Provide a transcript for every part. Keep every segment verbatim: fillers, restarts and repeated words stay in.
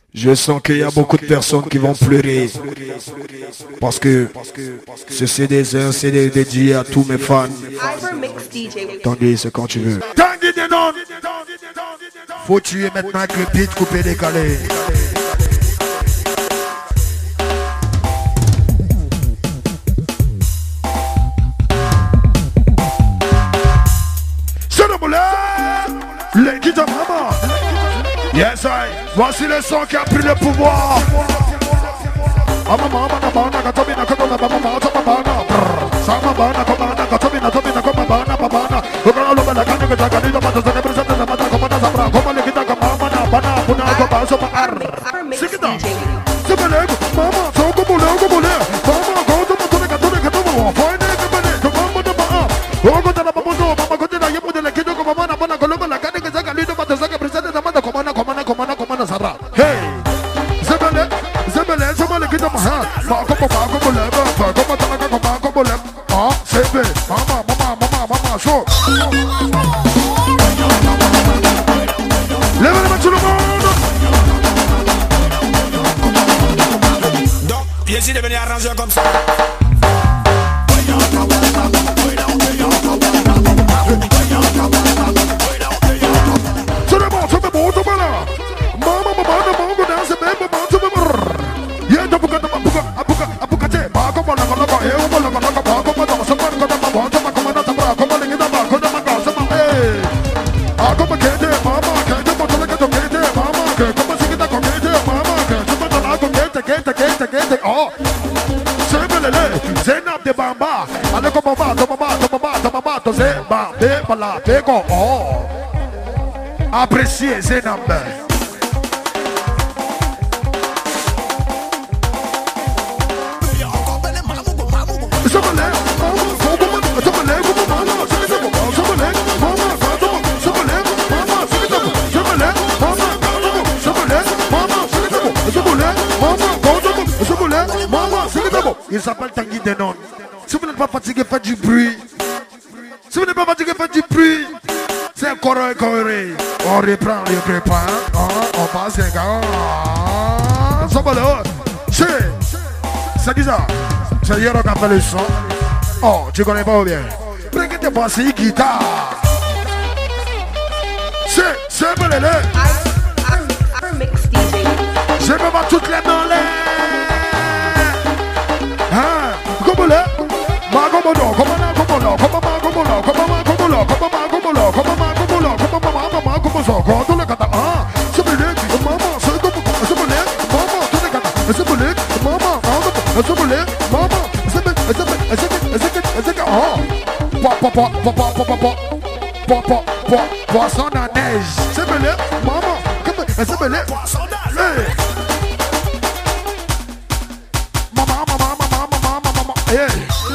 Je sens qu'il y a beaucoup de personnes qui vont pleurer. Parce que ce C D, c'est un C D dédié à tous mes fans. Tanguy, c'est quand tu veux. Tanguy Denon! Faut tuer maintenant avec le beat coupé décalé. C'est le boulet! Les guitares maman! Yes, I. Voici le son qui a pris le pouvoir. Hey, Zebele, Zebele, Zebele, get up my hand. Marco, Marco, Lever, Marco, Marco, Marco, Lever. Ah, Sebe, Mama, Mama, Mama, Mama, so. Lève-le tout le monde. Donc, ici de venir arranger comme ça. Appréciez Zenab. Il s'appelle Tanguy Denon. Si vous n'êtes pas fatigué, faites du bruit. Si vous n'êtes pas fatigué, faites du bruit. C'est un corps coré. On reprend, on reprend. On passe les gars. Ça va là. C'est qui ça? C'est Yero qui a fait le son. Oh, tu connais pas ou bien? Regardez pas, c'est une guitare. C'est, c'est bon, les lèvres. Je me bats toutes les mains, les. Hein? Comment là? Ma comment là? Comment là? Comment là? Comment là? Comment là? Comment là? Comment là? Comment là? Comment là? Comment là? Comment là? Comment là? Comment là? Comment ça? Quand on le gâte, ah, c'est bon, maman, c'est comme, c'est bon, maman, tout le gâte, c'est bon, maman, c'est bon, maman, c'est bon, c'est bon, c'est bon, c'est bon, c'est bon, ah, papa, papa, papa, papa, papa, papa, poisson à neige, c'est bon, maman, comment, c'est bon, poisson à neige. Maman, maman, maman, maman, maman, hey.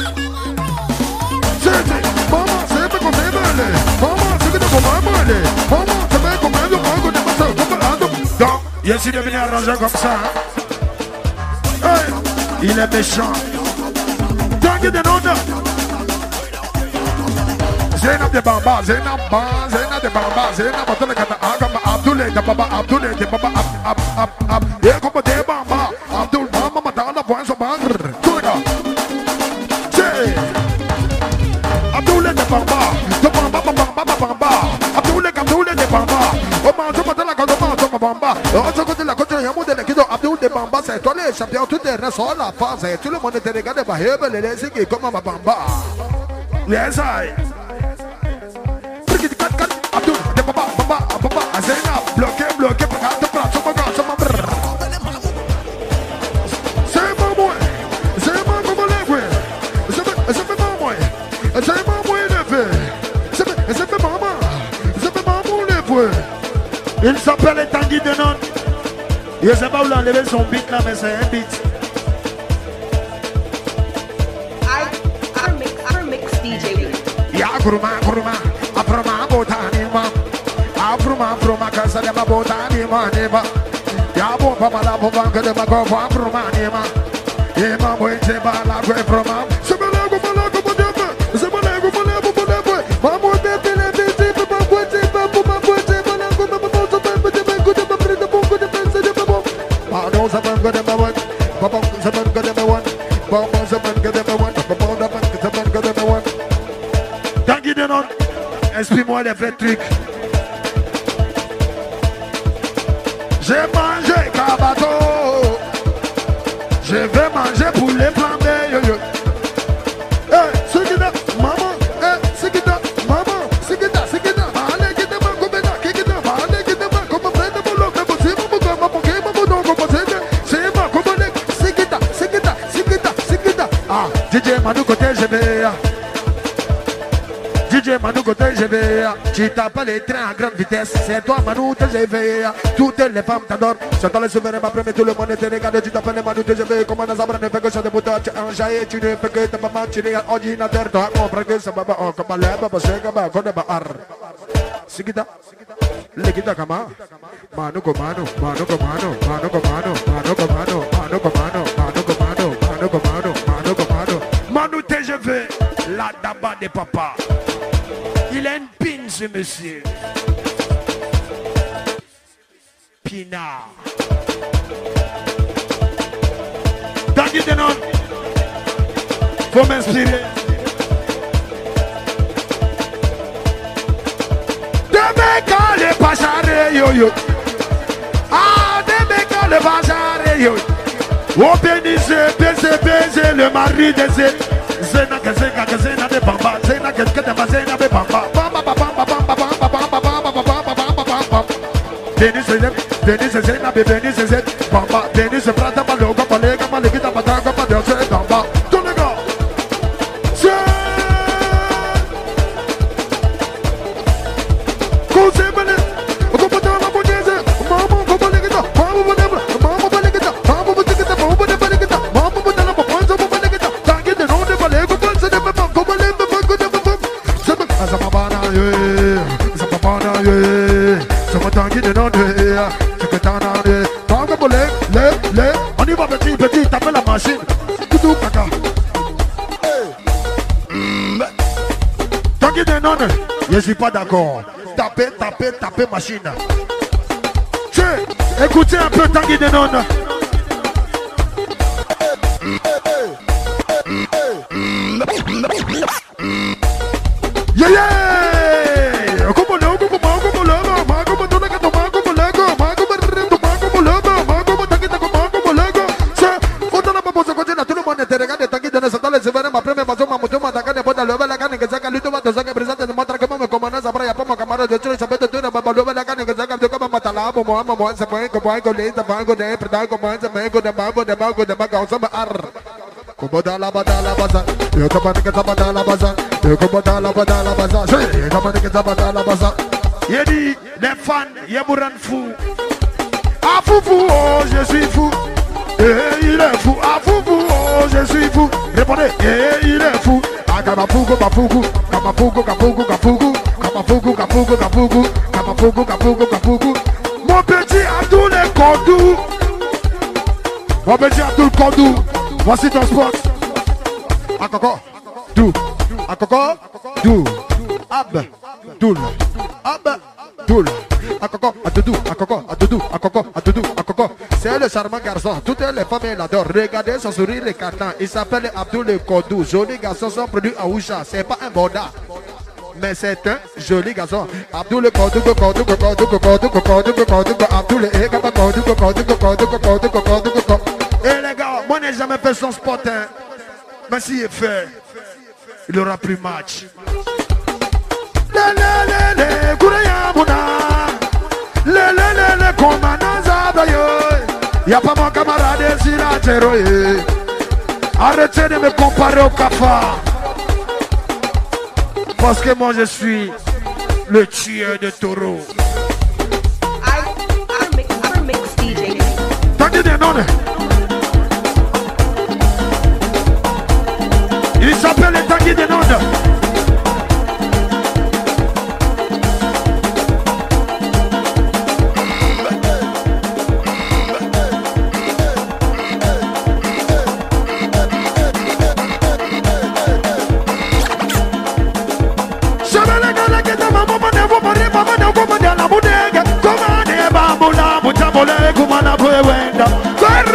Donc, il est devenu arrangé comme ça. Hey, il est méchant. Tanguy Denon. Zenab de Bamba, Zenab Bamba, Zenab de Bamba, Zenab Abdoulaye Kata, Agama Abdoulaye de Baba, Abdoulaye de Baba, Ab, Ab, Ab, Ab, et comme de Bamba, Abdoul Bamba, Madame, point son bagre. Tout le gars. C'est Abdoulaye de Bamba, de Bamba, Bamba, Bamba, Abdoulaye, Abdoulaye de Bamba. Oh, man, je m'attends la côte de Bamba. Oh, je côté la côte de Yamou de Kido, Abdoulaye de Bamba, c'est toi les champions, tout est resté sur la phase. Tout le monde te regarde, bah, les laissés qui comme ma Bamba. Yes, I. Abdou, de Baba, Baba, Baba, Azena, bloqué, bloqué, bloqué, c'est pas moi, c'est pas comme les frères, c'est pas moi, c'est pas moi les frères, c'est pas maman, c'est pas maman les frères. Il s'appelle Tanguy Denon. Je ne sais pas où l'enlever son beat là, mais c'est un beat. I, mix, I mix D J. Ya kuruma, kuruma, aproma, botani ma, aproma, aproma, casa de ma botani ma neba. Ya bo papa la bo banque de ma go aproma neba. E ma bo ente ba la go aproma. Se me lego, me lego, me lego, se me lego, me lego, me lego. Ma mo de tele de de ma bo ente ba bo ma bo ente ba la go ma bo so ba de me go de ma prende bo go de pense de bo. Zaman go them a one. Baba Zaman go them a one. Baba Zaman go them a one. Baba Zaman go them a one. Tanguy Denon, exprime-moi les vrais trucs. J'ai mangé Kabato. Je vais manger pour les flambés. Yo yo. Hey, c'est qui là, maman. Hey, c'est qui là, maman. C'est qui là, c'est qui là. Allez, qui te manque comme ça, qui te manque. Allez, qui te manque comme ça, de boulot, de boulot, c'est mon bouton, mon bouquet, mon bouton, comme ça, c'est moi, comme ça, c'est qui là, c'est qui là, c'est qui là, c'est qui là. Ah, D J Manu côté, je vais. D J Manu côté, je vais. Tu tapes les trains à grande vitesse. C'est toi, Manu, que je vais. Toutes les femmes t'adorent. J'entends les souvenirs, ma première, tout le monde te regarde. Tu t'appelles les Manu, que je vais. Comment Nazabra ne fait que ça de boutons. Tu es enjaillé, tu ne fais que ta maman. Tu es un ordinateur. Toi, comprends que ça va pas. On comme l'air, bah, c'est comme un code de bar. Sigida. Legida Kama. Manu Komano. Manu Komano. Manu Komano. Manu Komano. Manu Komano. Manu Komano. Manu Komano. Manu Komano. Manu T G V. La daba des papas. Il a une pine, ce monsieur. Pinard. Tanguy Denon. Faut m'inspirer. Demeka le pachare yo yo. Ah, Demeka le pachare yo. Oh bénissez, bénissez, bénissez le mari de Zé. Zena que zena que zena de bamba. Zena que que de zena de bamba. Bamba bamba bamba bamba bamba bamba bamba bamba bamba bamba. Bénissez, bénissez Zena, bénissez Zé. Bamba, bénissez Prata Baloga, Balega, Malegita, Batanga, Badosa, Bamba. Tous les gars. On y va petit, petit, taper la machine. Tout caca. Tanguy Denon, je suis pas d'accord. Taper, taper, taper machine. Tiens, écoutez un peu Tanguy Denon. Yeah, yeah! Como logo, como logo, como logo, mago, como toda que toma como logo, mago, toma como logo, mago, como taquita como como logo. Se, foto na babosa continua, todo mundo te regala, Tanguy Denon, se tale se vê uma prêmio, mas uma muito uma taca, bota logo la carne que saca luto, bota saca presente, de mostra como como nessa praia, como camarada de tiro, sabe tudo, baba logo la carne que saca do como mata lá, como ama, como se põe, como ai, como lenta, banco de, preda, como se mango de banco de banco de banco, sama ar. Como da la bada la baza, eu tô batendo que tá batendo la baza, eu como da la bada la baza, eu tô batendo que tá batendo la baza. Il dit, les fans, ils me rendent fou. Ah fou fou, oh je suis fou. Eh il est fou, ah fou fou, oh je suis fou. Répondez, eh il est fou. Ah kamafugu, kafugu, kamafugu, kafugu, kafugu, kamafugu, kafugu, kafugu, kamafugu, kafugu, kafugu. Mon petit Abdoul est Kodou. Mon petit Abdoul Kodou. Voici ton spot. Akoko, dou. Akoko, dou. Ab, doul. Ab, doul. Akoko, adoudou, akoko, adoudou, akoko, adoudou, akoko. C'est le charmant garçon. Toutes les femmes l'adorent. Regardez son sourire écartant. Il s'appelle Abdoul Kodou. Joli garçon, son produit à Oucha. C'est pas un borda, mais c'est un joli garçon. Abdoul Kodou, Kodou, Kodou, Kodou, Kodou, Kodou, Kodou, Abdoul Ekaba Kodou, Kodou, Kodou, Kodou, Kodou, Kodou. Et les gars, moi n'ai jamais fait son spot, hein. Mais s'il est fait, il aura plus match. Le le le le, Kouraya Mouna. Le le le le, Komana Zabayo. Y'a pas mon camarade sur la terre. Arrêtez de me comparer au cafard. Parce que moi je suis le tueur de taureaux. Tanguy Denon. Il s'appelle le Tanguy Denon. Come on,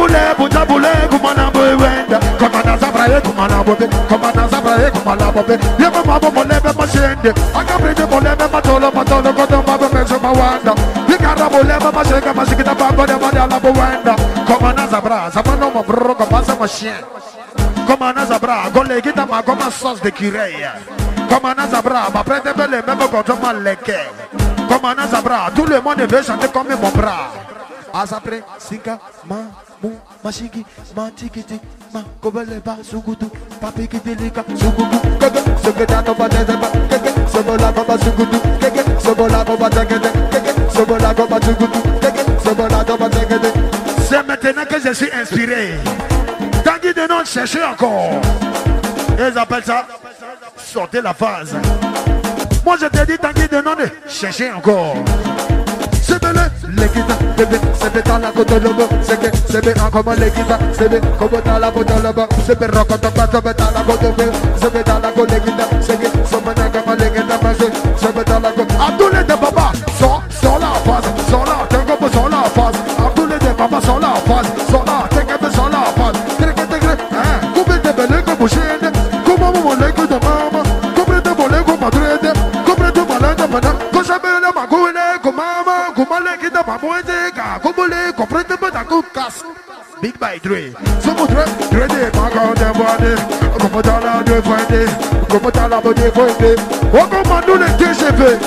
boule, buta boule, kumana boy wenda. Komana zabraye, kumana bobe, komana zabraye, kumana bobe. Yema mabo molebe mashende, akabrede molebe matolo matolo koto mabo meso mawanda. Yikara molebe mashenge mashikita babo de madala bo wenda. Komana zabra, zamano mo bro komasa machien. Komana zabra, gollegita ma comme sauce de curé. Komana zabra, ma prête belle même quand on m'a lequé. Komana zabra, tout le monde veut chanter comme mon bras. Azapre, sika, ma, mu, mashiki, ma tikiti, ma, kobele ba, sugudu, papi kitilika, sugudu, keke, seketa no ba tezeba, keke, sobola koba sugudu, keke, sobola koba tegede, keke, sobola koba sugudu, keke, sobola koba tegede. C'est maintenant que je suis inspiré. Tanguy de non chercher encore. Ils appellent ça sortez la phase. Moi je te dis Tanguy de non chercher encore. C'est belé, les guitares, bébé, c'est bé dans la côte de l'eau, c'est que c'est bé en comment les guitares, c'est bé comme dans la côte de l'eau, c'est bé rock dans la côte de l'eau, c'est bé dans la côte de guitare, c'est que c'est maintenant comment les guitares, c'est bé dans la côte. Abdoulaye de Baba, sors, sors la phase, sors là, t'es comme sors la phase. Abdoulaye de Baba, sors la phase, sors là, t'es comme sors la phase. T'es que t'es que, hein, combien de belles que vous chaînez, comment vous voulez que de maman, combien de volets que vous m'adressez, combien de malades maintenant, quand j'appelle la magoule, comment comment les guides pas boiter, comment les comprendre pas d'accord casse. Big by Dre, so much Dre, Dre de mago de boire, comment dans la de fouetter, comment dans la bonne fouetter. Oh comment nous les T G V,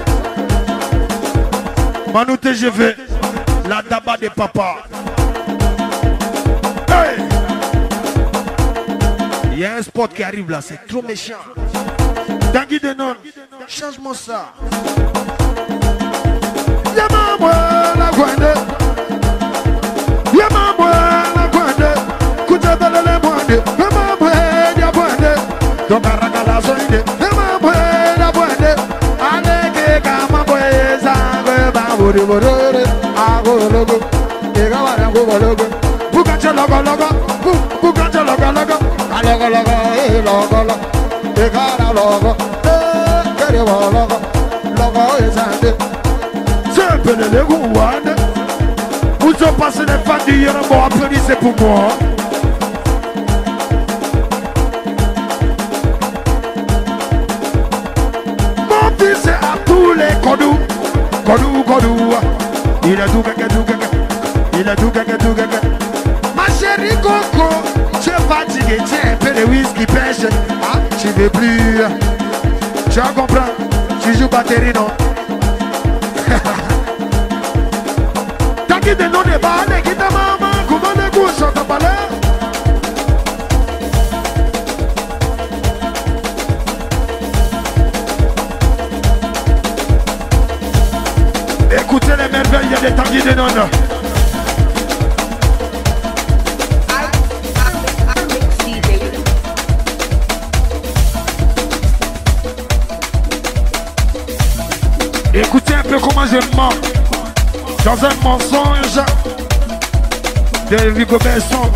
Manu T G V, la daba de papa. Hey, il y a un spot qui arrive là, c'est trop méchant. Tanguy de non, change-moi ça. Yama mwe la kwende, yama mwe la kwende, kutebele le mwende, yama mwe ya kwende, dongaraka la zoinde, yama mwe la kwende, aleke kama mwe zangwe bamburi borore, agologo, ega warangu gologo, bukache logo logo, bukache logo logo, alogo logo, eh logo logo, ega logo, eh kere logo, logo ezande. Les Gouane, vous ont passé les fans du Yoruba, applaudissez pour moi. Mon fils c'est à tous les Kodou, Kodou, Kodou. Il a tout caca, tout caca, il a tout caca, tout caca. Ma chérie Coco, tu es fatigué, tiens un peu de whisky pêche. Ah, tu veux plus. Tu as compris, tu joues batterie non. Tanguy de non est pas les guitares maman, comment les goûts sont à parler. Écoutez les merveilles, il y a des Tanguy de non. Écoutez un peu comment je mens. Dans un mensonge de Rigobert Song.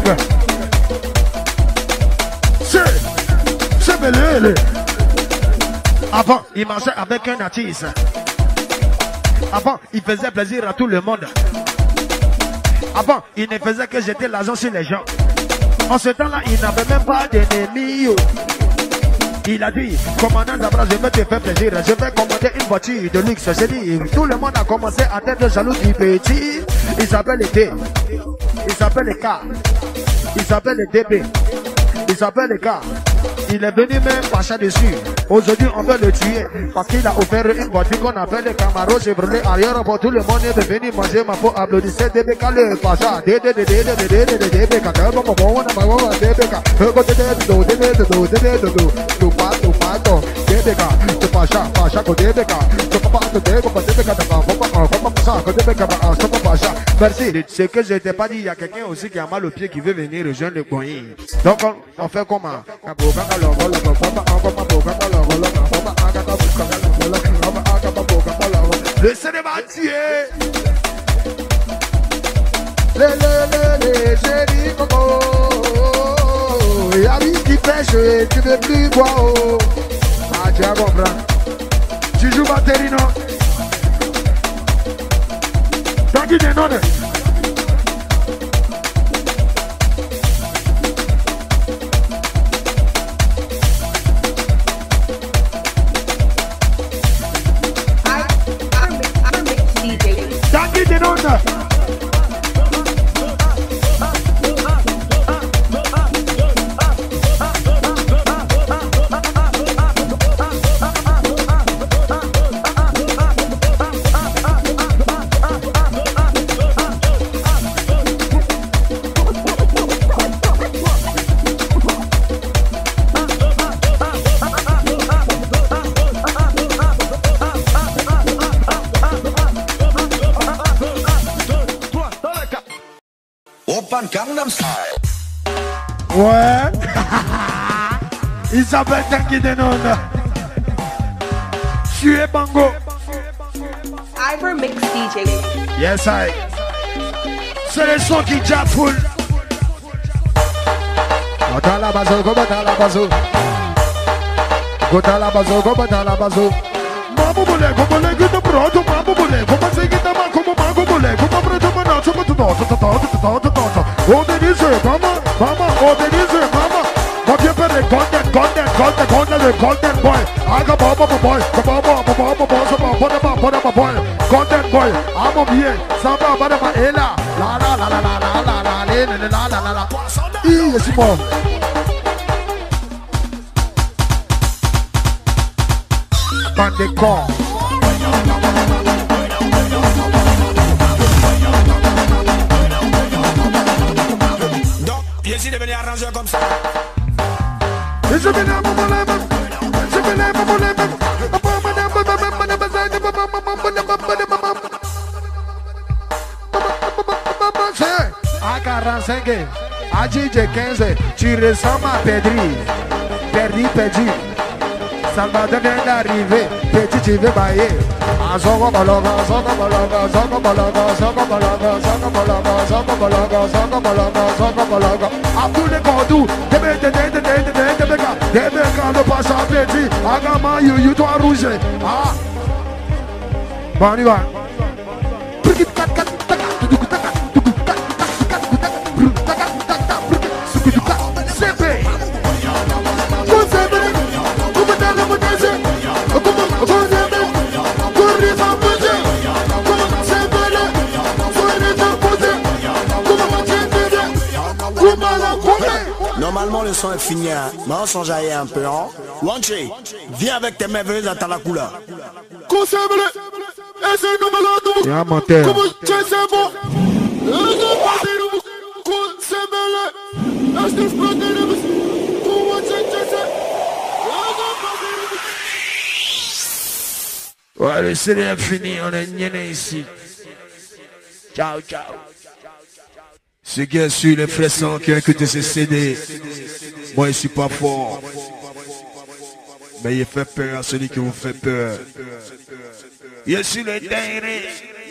C'est, c'est belé. Avant, il marchait avec un artiste. Avant, il faisait plaisir à tout le monde. Avant, il ne faisait que jeter l'argent sur les gens. En ce temps-là, il n'avait même pas d'ennemis. Il a dit, commandant Zabra, je vais te faire plaisir, je vais commander une voiture de luxe. J'ai dit, tout le monde a commencé à être jaloux du petit. Il s'appelle le D, il s'appelle le K, il s'appelle le D B, il s'appelle le K. Il est venu même Pacha dessus. Aujourd'hui, on veut le tuer parce qu'il a offert une voiture qu'on appelle le Camaro Chevrolet arrière pour tout le monde est venu manger ma peau. Applaudissez D B K le Pacha. D D D D D D D D D B K. Merci. Ce que je t'ai pas dit, il y a quelqu'un aussi qui a mal au pied qui veut venir rejoindre le coin. Donc on, on fait comment? Le célibataire. Le le le le chéri coco. Y'a lui qui pêche, tu veux plus boire. Ah tu as compris. Tu joues batterie non? Tanguy de non. Open Gangnam Style. Ouais. Isabelle Tanguy Denon. Tu es Bango. Ivor Mix D J. Yes, I. C'est le son qui jappe full. Gota la bazo, gota la bazo. Gota la bazo, gota la bazo. Mambo bole, como le gusta pronto, mambo bole, como se guita ma, como mango bole, como preto manacho, como tu toto, toto, toto, toto, toto. Oh, Denise, mama, mama, oh, Denise, mama. What you better golden, golden, golden, golden, the golden boy. I got baba boy, baba baba baba baba baba baba boy, golden boy. I'm a bien, samba baba ma ela, la la la la la la la la la la la la la. Yes, mo. Bandecon. Donc, ici de venir arranger comme ça. Je vais là pour mon âme. Je vais là pour mon âme. A quarante-cinq, a quinze, tu ressembles à Pedri. Perdi, perdu. Salvador vient d'arriver, petit tu veux bailler. Zongo baloga, zongo baloga, zongo baloga, zongo baloga, zongo baloga, zongo baloga, zongo baloga, zongo baloga. Abdul de Kodou, debe de de de de de de de ka, debe ka le passe à petit. Agama you you toi rouge. Ah. Bon on y va. Normalement le son est fini, hein. Mais on s'en jaillit un peu, hein. Wanchi, viens avec tes merveilleuses à Talakula. Il y a un menteur. Ouais, le C D est fini, on est gné ici. Ciao, ciao. Ceux qui ont su les frissons qui ont écouté ce C D, moi je suis pas fort. Mais il fait peur à celui qui vous fait peur. Je suis le dernier.